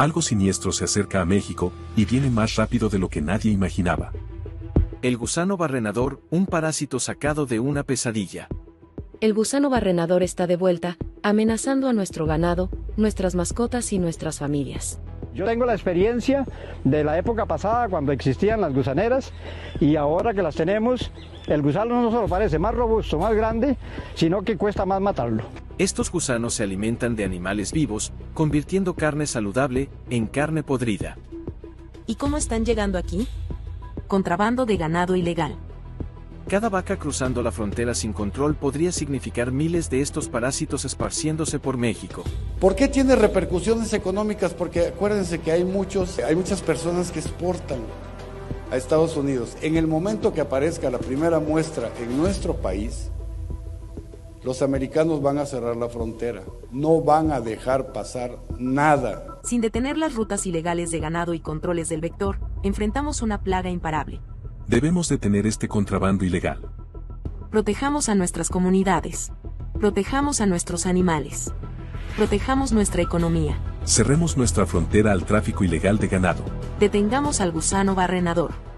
Algo siniestro se acerca a México, y viene más rápido de lo que nadie imaginaba. El gusano barrenador, un parásito sacado de una pesadilla. El gusano barrenador está de vuelta, amenazando a nuestro ganado, nuestras mascotas y nuestras familias. Yo tengo la experiencia de la época pasada cuando existían las gusaneras y ahora que las tenemos, el gusano no solo parece más robusto, más grande, sino que cuesta más matarlo. Estos gusanos se alimentan de animales vivos, convirtiendo carne saludable en carne podrida. ¿Y cómo están llegando aquí? Contrabando de ganado ilegal. Cada vaca cruzando la frontera sin control podría significar miles de estos parásitos esparciéndose por México. ¿Por qué tiene repercusiones económicas? Porque acuérdense que hay muchas personas que exportan a Estados Unidos. En el momento que aparezca la primera muestra en nuestro país, los americanos van a cerrar la frontera, no van a dejar pasar nada. Sin detener las rutas ilegales de ganado y controles del vector, enfrentamos una plaga imparable. Debemos detener este contrabando ilegal. Protejamos a nuestras comunidades. Protejamos a nuestros animales. Protejamos nuestra economía. Cerremos nuestra frontera al tráfico ilegal de ganado. Detengamos al gusano barrenador.